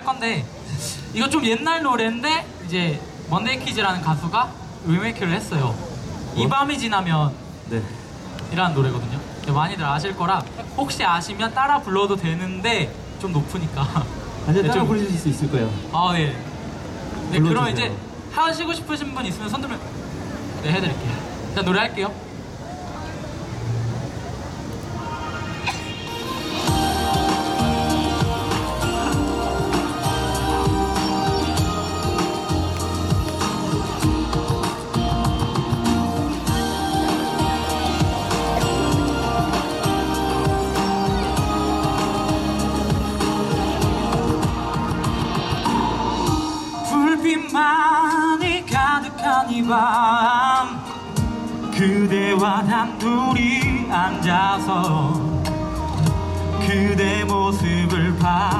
건데 이거 좀 옛날 노래인데 이제 먼데이키즈라는 가수가 리메이크를 했어요. 이 밤이 지나면 네. 이라는 노래거든요. 많이들 아실 거라 혹시 아시면 따라 불러도 되는데 좀 높으니까 아니요, 네, 따라 좀- 부르실 수 있을 거예요. 아, 네. 네, 그럼 불러주세요. 이제 하시고 싶으신 분 있으면 손 들면 네, 해드릴게요. 자, 노래 할게요. 불빛만이 가득한 이 밤 그대와 단둘이 앉아서 그대 모습을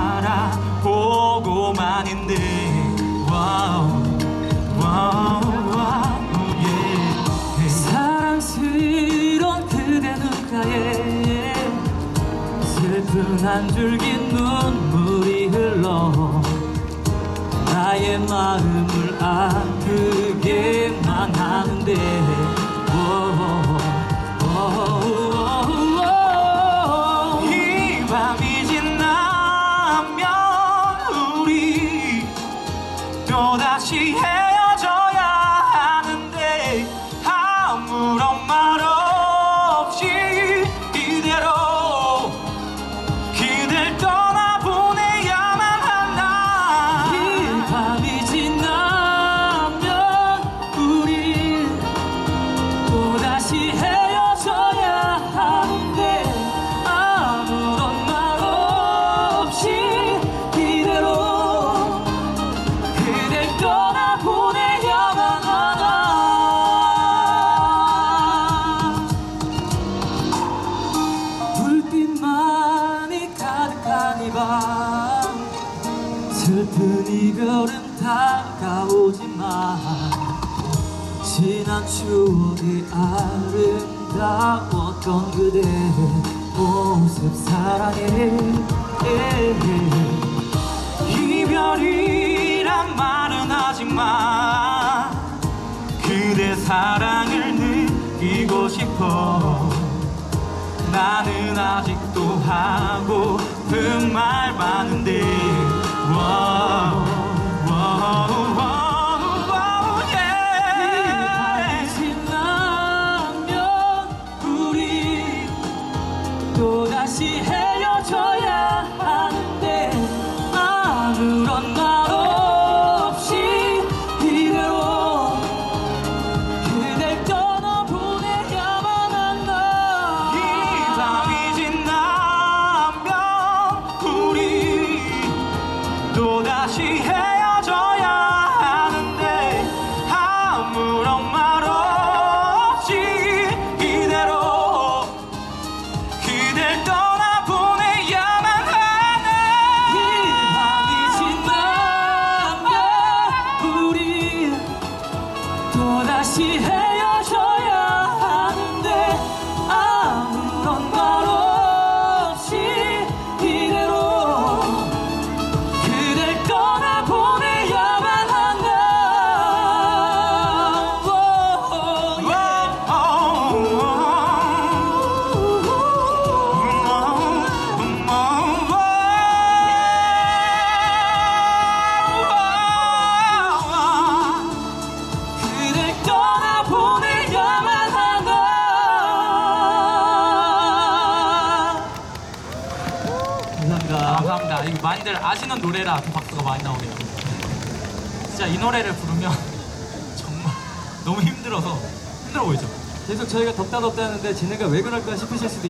바라보고만 있네. 와우, 와우, 와우, 예. 사랑스러운 그대 눈가에 슬픈 한 줄기 눈물이 흘러 나의 마음을 아프게만 하는데 이 밤이 지나면 우리 또다시 헤어져야 하는데 아무런 말 없이 이대로 그댈 떠나보내야만 한다. 이 밤이 지나면 우리 또다시 헤어져야 하는데 아무런 말 없이 이대로 그댈 떠나보내야만 하다. 불빛만이 가득한 이 밤 슬픈 이별은 다가오지만 지난 추억이 아름다웠던 그대 모습 사랑해. 이별이란 말은 하지만 그대 사랑을 느끼고 싶어. 나는 아직도 하고픈 말 많은데 와우, 와우, 와우, 와우, 예. 지나면 우리 또다시 헤어져야 하는데 아무런 말 없이 이대로 그댈 떠나보내야만 한다. 이 밤이 지나면 우리 또다시 헤어져야 하는데 아무런 말 없이 이대로 그댈 떠나보내야만 하네. 이 밤이 지나면 우리 또다시 헤어져야 하는데 아무런 말 없이 이대로 그댈 떠나보내야만 한다. 그댈 떠나보내야만 한다. 감사합니다. 감사합니다. 이거 많이들 아시는 노래라 더 박수가 많이 나오네요. 진짜 이 노래를 부르면 정말 너무 힘들어 보이죠? 계속 저희가 덥다 하는데 쟤네가 왜 그럴까 싶으실 수도